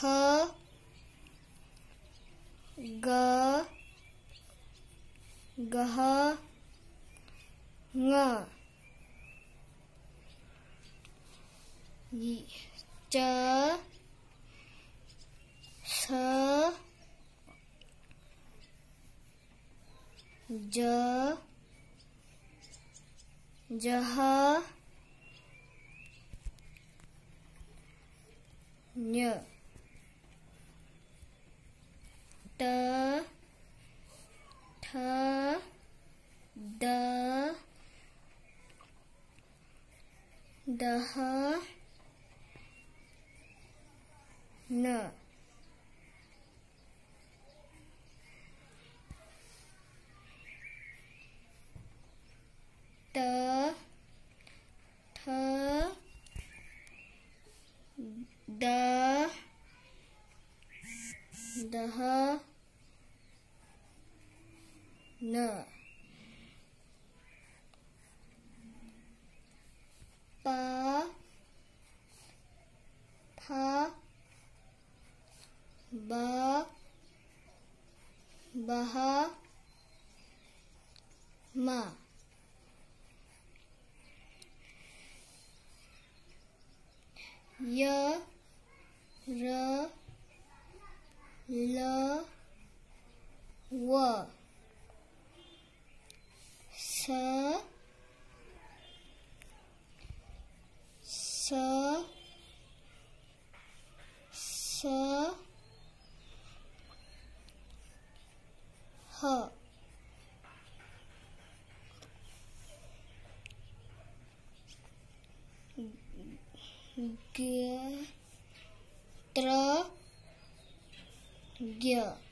ग गह ङ च छ ज जह ञ ट ठ द दह न ट ठ द दह न प फ ब बह म य र ल व स ह ग त्र ज्ञ